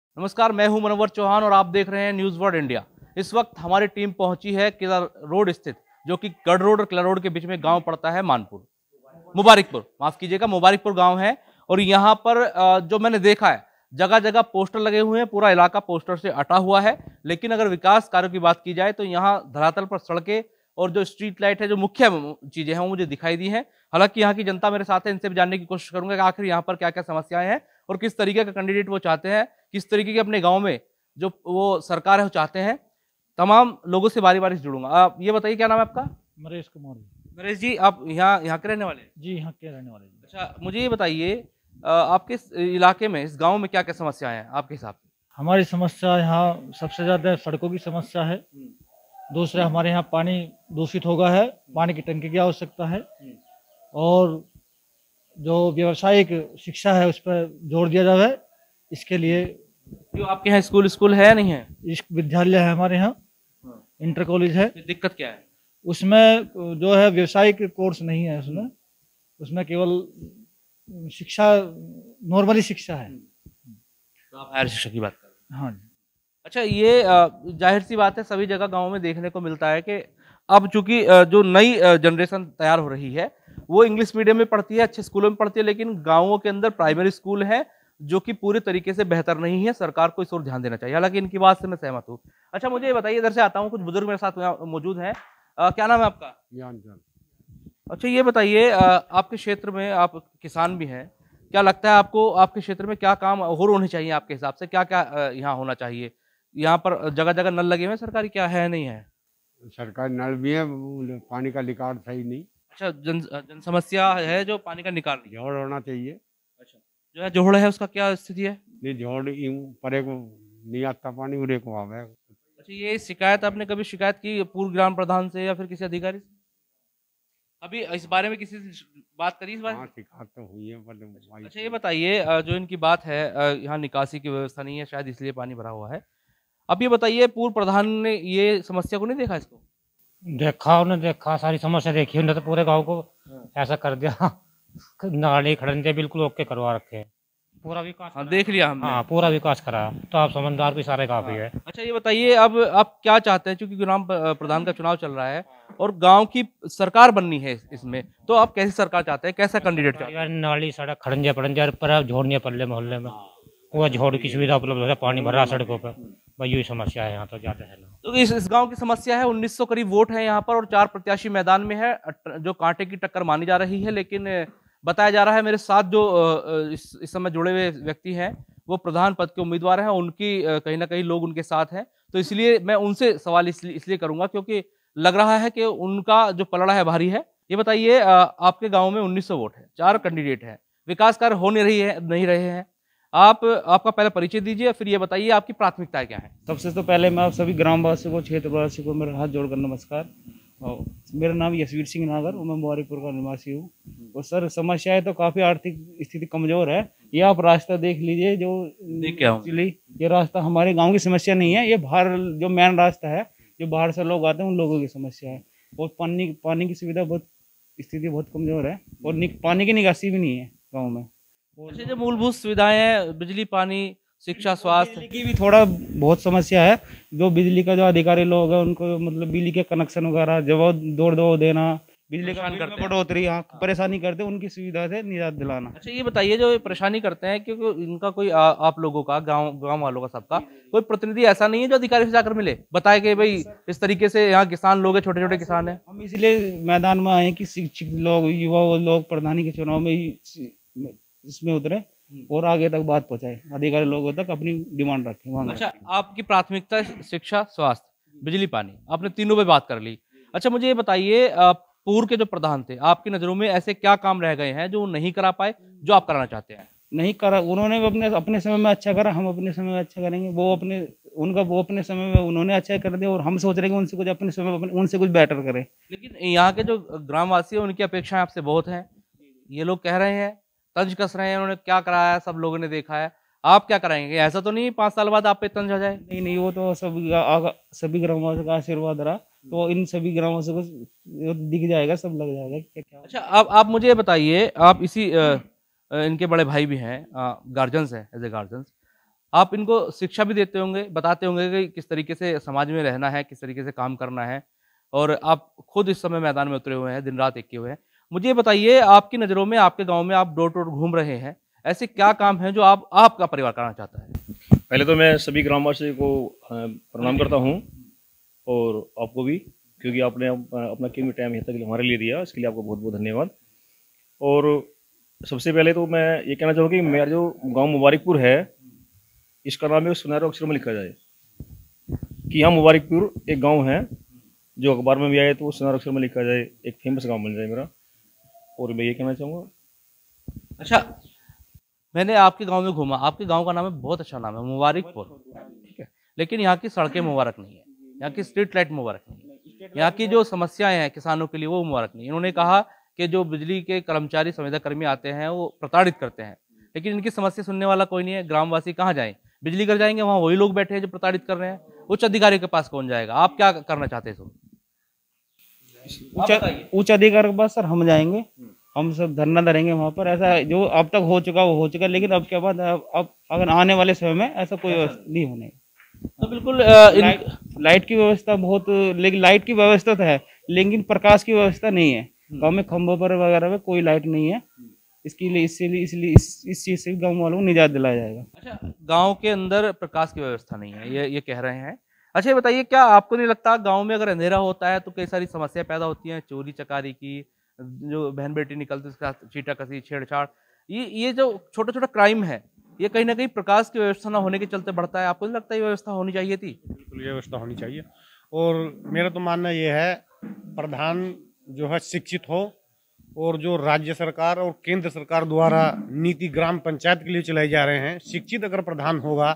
नमस्कार, मैं हूं मनोवर चौहान और आप देख रहे हैं न्यूज वर्ल्ड इंडिया। इस वक्त हमारी टीम पहुंची है केदार रोड स्थित, जो कि गढ़ रोड और किला रोड के बीच में गांव पड़ता है मानपुर, मुबारकपुर, माफ कीजिएगा, मुबारकपुर गांव है। और यहाँ पर जो मैंने देखा है, जगह जगह पोस्टर लगे हुए हैं, पूरा इलाका पोस्टर से अटा हुआ है। लेकिन अगर विकास कार्यों की बात की जाए तो यहाँ धरातल पर सड़कें और जो स्ट्रीट लाइट है, जो मुख्य चीजें हैं, वो मुझे दिखाई दी हैं। हालांकि यहाँ की जनता मेरे साथ है, इनसे भी जानने की कोशिश करूंगा कि आखिर यहाँ पर क्या क्या समस्याएं हैं और किस तरीके का कैंडिडेट वो चाहते हैं, किस तरीके के अपने गांव में जो वो सरकार है वो चाहते हैं। तमाम लोगों से बारी बारी से जुड़ूंगा। आप ये बताइए, क्या नाम है आपका? नरेश कुमार जी। नरेश जी, आप यहाँ यहाँ के रहने वाले हैं? जी यहाँ के रहने वाले जी। अच्छा, मुझे ये बताइए, आपके इस इलाके में, इस गांव में क्या क्या समस्याएं हैं आपके हिसाब से? हमारी समस्या यहाँ सबसे ज़्यादा सड़कों की समस्या है। दूसरा, हमारे यहाँ पानी दूषित हो गया है, पानी की टंकी की आवश्यकता है। और जो व्यावसायिक शिक्षा है उस पर जोर दिया जाए, इसके लिए जो आपके यहाँ स्कूल स्कूल है या नहीं है? इस विद्यालय है हमारे यहाँ, इंटर कॉलेज है। फिर दिक्कत क्या है? उसमें जो है व्यावसायिक कोर्स नहीं है, उसमें उसमें केवल शिक्षा, नॉर्मली शिक्षा है। तो आप हायर शिक्षा की बात कर रहे हैं? हाँ जी। अच्छा, ये जाहिर सी बात है, सभी जगह गाँव में देखने को मिलता है कि अब चूंकि जो नई जनरेशन तैयार हो रही है वो इंग्लिश मीडियम में पढ़ती है, अच्छे स्कूलों में पढ़ती है, लेकिन गाँवों के अंदर प्राइमरी स्कूल है जो कि पूरे तरीके से बेहतर नहीं है। सरकार को इस ओर ध्यान देना चाहिए। हालांकि इनकी बात से मैं सहमत हूँ। अच्छा, मुझे ये बताइए, इधर से आता हूँ, कुछ बुजुर्ग मेरे साथ यहाँ मौजूद हैं। क्या नाम है आपका? ज्ञान ज्ञान। अच्छा, ये बताइए, आपके क्षेत्र में आप किसान भी हैं, क्या लगता है आपको आपके क्षेत्र में क्या काम और होने चाहिए आपके हिसाब से? क्या क्या यहाँ होना चाहिए? यहाँ पर जगह जगह नल लगे हुए हैं सरकारी, क्या है नहीं है? सरकारी नल भी है, पानी का निकाल सही नहीं। अच्छा, जन समस्या है जो पानी का निकाल नहीं है। जोड़ होना चाहिए। अच्छा, जो है जोहड़ है उसका क्या स्थिति है? नहीं जोड़ परे को नहीं आता पानी, उरे को आवे। अच्छा, ये शिकायत आपने कभी शिकायत की पूर्व ग्राम प्रधान से या फिर किसी अधिकारी से? अभी इस बारे में किसी से बात करी इस बारे में? हाँ शिकायत तो हुई है पर अच्छा, ये बताइए, जो इनकी बात है, यहाँ निकासी की व्यवस्था नहीं है, शायद इसलिए पानी भरा हुआ है। अब ये बताइए, पूर्व प्रधान ने ये समस्या को नहीं देखा इसको? देखा, उन्हें देखा, सारी समस्या देखी उन्हें, तो पूरे गांव को ऐसा कर दिया। नाली खड़ंजे बिल्कुल ओके करवा रखे हैं, पूरा विकास। हाँ, देख लिया हमने। हाँ, पूरा विकास करा, तो आप समझदार भी सारे काफी है। अच्छा, ये बताइए, अब आप क्या चाहते हैं, क्योंकि ग्राम प्रधान का चुनाव चल रहा है और गांव की सरकार बननी है इसमें, तो आप कैसी सरकार चाहते हैं, कैसा कैंडिडेट चाहते हैं? यार नाली सड़क खड़ंजे पड़ंजे पर अब झोड़ नहीं पल्ले मोहल्ले में, वो झोड़ की सुविधा उपलब्ध है, पानी भर रहा सड़कों पर, भाई यही समस्या है यहाँ तो ज्यादा है ना। तो इस गांव की समस्या है, 1900 करीब वोट है यहाँ पर और 4 प्रत्याशी मैदान में है, जो कांटे की टक्कर मानी जा रही है। लेकिन बताया जा रहा है, मेरे साथ जो इस समय जुड़े हुए व्यक्ति हैं वो प्रधान पद के उम्मीदवार हैं, उनकी कहीं ना कहीं लोग उनके साथ हैं। तो इसलिए मैं उनसे सवाल इसलिए करूंगा क्योंकि लग रहा है कि उनका जो पलड़ा है भारी है। ये बताइए, आपके गांव में 1900 वोट है, 4 कैंडिडेट हैं, विकास कार्य हो नहीं रहे हैं। आप आपका पहले परिचय दीजिए, फिर ये बताइए आपकी प्राथमिकताएं क्या है? सबसे तो पहले मैं आप सभी ग्रामवासियों को, क्षेत्रवासियों को मेरा हाथ जोड़कर नमस्कार। और मेरा नाम यशवीर सिंह नागर और मैं मुबारकपुर का निवासी हूँ। और सर, समस्याएं तो काफ़ी, आर्थिक स्थिति कमज़ोर है। ये आप रास्ता देख लीजिए, जो देख क्या हूँ? एक्चुअली ये रास्ता हमारे गांव की समस्या नहीं है, ये बाहर जो मेन रास्ता है, जो बाहर से लोग आते हैं उन लोगों की समस्या है। और पानी की सुविधा बहुत, स्थिति बहुत कमज़ोर है और पानी की निकासी भी नहीं है गाँव में। अच्छा, जो मूलभूत सुविधाएं हैं, बिजली, पानी, शिक्षा, स्वास्थ्य की भी थोड़ा बहुत समस्या है। जो बिजली का जो अधिकारी लोग हैं उनको मतलब बिजली के कनेक्शन वगैरह जब दौड़ दो देना, बिजली का बिल में बढ़ोतरी, हाँ, परेशानी करते, उनकी सुविधा से निजात दिलाना। अच्छा, ये बताइए, जो ये परेशानी करते हैं, क्योंकि इनका कोई आप लोगों का, गांव वालों का, सबका कोई प्रतिनिधि ऐसा नहीं है जो अधिकारी से जाकर मिले, बताए कि भाई इस तरीके से यहाँ किसान लोग हैं, छोटे छोटे किसान हैं? हम इसलिए मैदान में आए कि शिक्षित लोग, युवा लोग प्रधानी के चुनाव में इसमें उतरे और आगे तक बात पहुंचाए, अधिकारी लोगों तक अपनी डिमांड रखें। अच्छा, आपकी प्राथमिकता शिक्षा, स्वास्थ्य, बिजली, पानी, आपने तीनों पे बात कर ली। अच्छा, मुझे ये बताइए, पूर्व के जो प्रधान थे, आपकी नजरों में ऐसे क्या काम रह गए हैं जो नहीं करा पाए, जो आप कराना चाहते हैं? नहीं करा, उन्होंने अपने समय में अच्छा करा, हम अपने समय में अच्छा करेंगे। वो अपने समय में उन्होंने अच्छा कर दिया और हम सोच रहे हैं कि उनसे कुछ अपने समय में उनसे कुछ बेटर करें। लेकिन यहाँ के जो ग्रामवासी हैं उनकी अपेक्षाएं आपसे बहुत हैं। ये लोग कह रहे हैं, तंज कस रहे हैं, उन्होंने क्या कराया है सब लोगों ने देखा है, आप क्या कराएंगे? ऐसा तो नहीं 5 साल बाद आप पे तंज आ जाए? नहीं, वो तो सभी ग्रामवासियों का आशीर्वाद रहा, तो इन सभी ग्रामवासियों को दिख जाएगा, सब लग जाएगा क्या। अच्छा, अब आप मुझे ये बताइए, आप इसी इनके बड़े भाई भी हैं, गार्जियंस हैं, एज ए गार्जियंस, आप इनको शिक्षा भी देते होंगे, बताते होंगे कि किस तरीके से समाज में रहना है, किस तरीके से काम करना है, और आप खुद इस समय मैदान में उतरे हुए हैं, दिन रात एक किए हुए हैं। मुझे ये बताइए, आपकी नज़रों में, आपके गाँव में आप डोर टू डोर घूम रहे हैं, ऐसे क्या काम हैं जो आपका परिवार करना चाहता है? पहले तो मैं सभी ग्रामवासियों को प्रणाम करता हूं, और आपको भी, क्योंकि आपने अपना कीमती टाइम यहाँ तक हमारे लिए दिया, इसके लिए आपको बहुत बहुत धन्यवाद। और सबसे पहले तो मैं ये कहना चाहूँगा कि मेरा जो गांव मुबारकपुर है, इसका नाम है सुनहरे अक्षर में लिखा जाए कि यहाँ मुबारकपुर एक गांव है, जो अखबार में भी आए तो सुनहरे अक्षर में लिखा जाए, एक फेमस गांव बन जाए मेरा। और मैं ये कहना चाहूँगा। अच्छा, मैंने आपके गांव में घूमा, आपके गांव का नाम है, बहुत अच्छा नाम है, मुबारकपुर, ठीक है, लेकिन यहाँ की सड़कें मुबारक नहीं है, यहाँ की स्ट्रीट लाइट मुबारक नहीं है, यहाँ की जो समस्याएं हैं किसानों के लिए वो मुबारक नहीं है। इन्होंने कहा कि जो बिजली के कर्मचारी, संविदा कर्मी आते हैं वो प्रताड़ित करते हैं, लेकिन इनकी समस्या सुनने वाला कोई नहीं है। ग्रामवासी कहाँ जाएं? बिजली घर जाएंगे, वहाँ वही लोग बैठे हैं जो प्रताड़ित कर रहे हैं। उच्च अधिकारी के पास कौन जाएगा? आप क्या करना चाहते हैं? उच्च अधिकारी के पास सर हम जाएंगे, हम सब धरना धरेंगे वहाँ पर। ऐसा जो अब तक हो चुका वो हो चुका, लेकिन अब के बाद अब अगर आने वाले समय में ऐसा कोई नहीं होने। तो बिल्कुल लाइट की व्यवस्था बहुत, लेकिन लाइट की व्यवस्था तो है, लेकिन प्रकाश की व्यवस्था नहीं है। गाँव में खंभों पर वगैरह में कोई लाइट नहीं है, इसके लिए इसलिए इस चीज से गाँव वालों को निजात दिलाया जाएगा। अच्छा, गाँव के अंदर प्रकाश की व्यवस्था नहीं है, ये कह रहे हैं। अच्छा, ये बताइए, क्या आपको नहीं लगता गाँव में अगर अंधेरा होता है तो कई सारी समस्या पैदा होती हैं, चोरी चकारी की, जो बहन बेटी निकलती है उसके साथ चीटाकसी, छेड़छाड़, ये जो छोटा छोटा क्राइम है, ये कहीं ना कहीं प्रकाश की व्यवस्था ना होने के चलते बढ़ता है। आपको नहीं लगता ये व्यवस्था होनी चाहिए थी? बिल्कुल ये व्यवस्था होनी चाहिए। और मेरा तो मानना ये है, प्रधान जो है शिक्षित हो, और जो राज्य सरकार और केंद्र सरकार द्वारा नीति ग्राम पंचायत के लिए चलाए जा रहे हैं, शिक्षित अगर प्रधान होगा,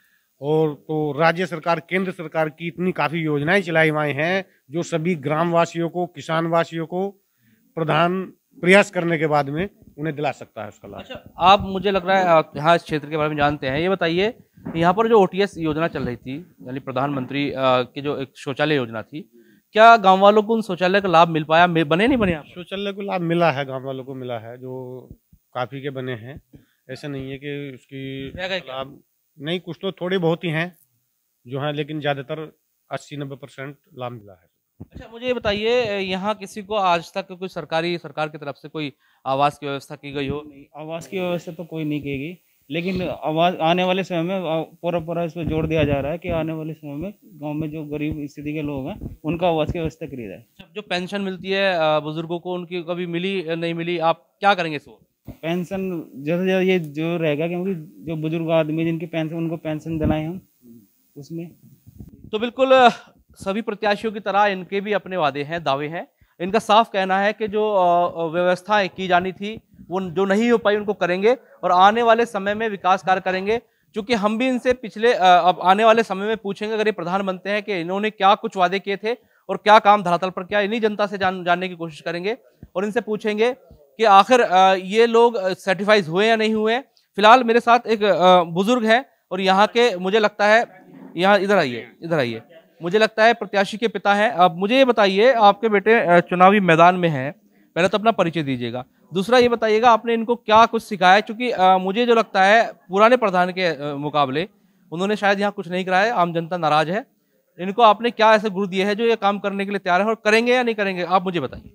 और तो राज्य सरकार, केंद्र सरकार की इतनी काफ़ी योजनाएं चलाई हुई हैं जो सभी ग्रामवासियों को, किसान वासियों को प्रधान प्रयास करने के बाद में उन्हें दिला सकता है उसका लाभ। अच्छा, आप, मुझे लग रहा है आप यहाँ इस क्षेत्र के बारे में जानते हैं, ये बताइए, यहाँ पर जो OTS योजना चल रही थी, यानी प्रधानमंत्री की जो एक शौचालय योजना थी, क्या गांव वालों को उन शौचालय का लाभ मिल पाया? बने नहीं बने? शौचालय को लाभ मिला है, गांव वालों को मिला है, जो काफ़ी के बने हैं। ऐसा नहीं है कि उसकी लाभ नहीं, कुछ तो थोड़े बहुत ही हैं जो हैं, लेकिन ज़्यादातर 80-90% लाभ मिला है। अच्छा, मुझे ये बताइए, यहाँ किसी को आज तक कोई सरकार की तरफ से कोई आवास की व्यवस्था की गई हो? नहीं, आवास की व्यवस्था तो कोई नहीं की गई, लेकिन आवाज आने वाले समय में पूरा इस पर जोर दिया जा रहा है कि आने वाले समय में गांव में जो गरीब स्थिति के लोग हैं उनका आवास की व्यवस्था करी जाए। जो पेंशन मिलती है बुजुर्गों को, उनकी कभी मिली नहीं मिली, आप क्या करेंगे इसको? पेंशन जैसे ये जो रहेगा, क्योंकि जो बुजुर्ग आदमी जिनकी पेंशन, उनको पेंशन दिलाएं हम उसमें। तो बिल्कुल सभी प्रत्याशियों की तरह इनके भी अपने वादे हैं, दावे हैं। इनका साफ कहना है कि जो व्यवस्थाएं की जानी थी वो जो नहीं हो पाई उनको करेंगे, और आने वाले समय में विकास कार्य करेंगे। क्योंकि हम भी इनसे पिछले अब आने वाले समय में पूछेंगे, अगर ये प्रधान बनते हैं, कि इन्होंने क्या कुछ वादे किए थे और क्या काम धरातल पर किया। इन्हीं जनता से जानने की कोशिश करेंगे, और इनसे पूछेंगे कि आखिर ये लोग सर्टिफाइज हुए या नहीं हुए। फिलहाल मेरे साथ एक बुजुर्ग है, और यहाँ के, मुझे लगता है, यहाँ इधर आइए, मुझे लगता है प्रत्याशी के पिता हैं। अब मुझे ये बताइए, आपके बेटे चुनावी मैदान में हैं, पहले तो अपना परिचय दीजिएगा। दूसरा ये बताइएगा, आपने इनको क्या कुछ सिखाया? क्योंकि मुझे जो लगता है पुराने प्रधान के मुकाबले उन्होंने शायद यहाँ कुछ नहीं कराया, आम जनता नाराज है। इनको आपने क्या ऐसे गुरु दिए हैं जो ये काम करने के लिए तैयार है, और करेंगे या नहीं करेंगे, आप मुझे बताइए।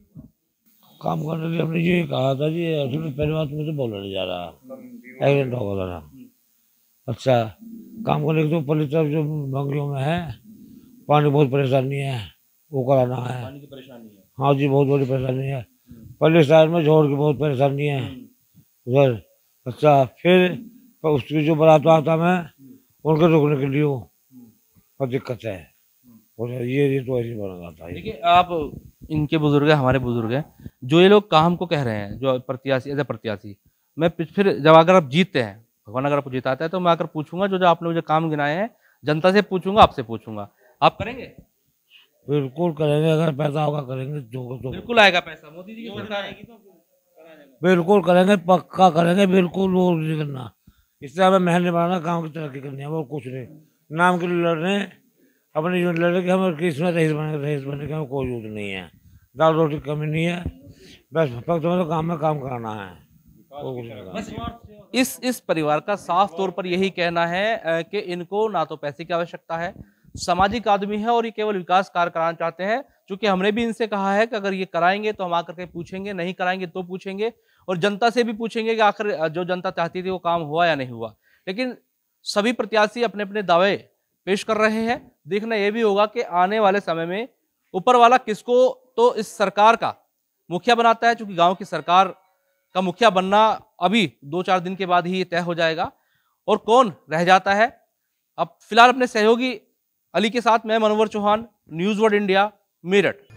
काम करने के लिए हमने ये कहा था जी, असल पहली बात मुझे बोला नहीं जा रहा, एक्सीडेंट हो गया था। अच्छा, काम करने के तो पहले तरफ जो बंगलों में है, पानी बहुत परेशानी है, वो कराना है। पानी की परेशानी है? हाँ जी, बहुत बड़ी परेशानी है। पहले साइड में जोड़ की बहुत परेशानी है उधर। अच्छा, फिर उसकी जो बारात आता मैं उनके रुकने के लिए और दिक्कत है, और ये तो ऐसे बना जाता है। देखिए, आप इनके बुजुर्ग हैं, हमारे बुजुर्ग हैं, जो ये लोग काम को कह रहे हैं, जो प्रत्याशी, एज ए प्रत्याशी, मैं फिर जब अगर आप जीतते हैं, भगवान अगर आपको जिताता है, तो मैं आकर पूछूंगा, जो आपने मुझे काम गिनाए हैं, जनता से पूछूंगा, आपसे पूछूंगा, आप करेंगे? बिल्कुल करेंगे, अगर पैसा होगा करेंगे। तो बिल्कुल आएगा पैसा, मोदी जी की सरकार आएगी तो बिल्कुल करेंगे, पक्का करेंगे, बिल्कुल वो नहीं करना। इससे हमें मेहनत बनाना, गाँव की तरक्की करनी है, वो कुछ नहीं। नाम के लिए लड़ रहे हैं, अपने जो लड़ के हमें इसमें रईस बनने का कोई यूज नहीं है, दाल रोटी कमी नहीं है, बस फक्त तो काम में काम कराना है। इस परिवार का साफ तौर पर यही कहना है कि इनको ना तो पैसे की आवश्यकता है, सामाजिक आदमी है और ये केवल विकास कार्य कराना चाहते हैं। क्योंकि हमने भी इनसे कहा है कि अगर ये कराएंगे तो हम आकर के पूछेंगे, नहीं कराएंगे तो पूछेंगे और जनता से भी पूछेंगे कि आखिर जो जनता चाहती थी वो काम हुआ या नहीं हुआ। लेकिन सभी प्रत्याशी अपने अपने दावे पेश कर रहे हैं। देखना यह भी होगा कि आने वाले समय में ऊपर वाला किसको तो इस सरकार का मुखिया बनाता है, क्योंकि गांव की सरकार का मुखिया बनना अभी 2-4 दिन के बाद ही तय हो जाएगा, और कौन रह जाता है। अब फिलहाल अपने सहयोगी अली के साथ मैं Manowar Chauhan, News World India, Meerut.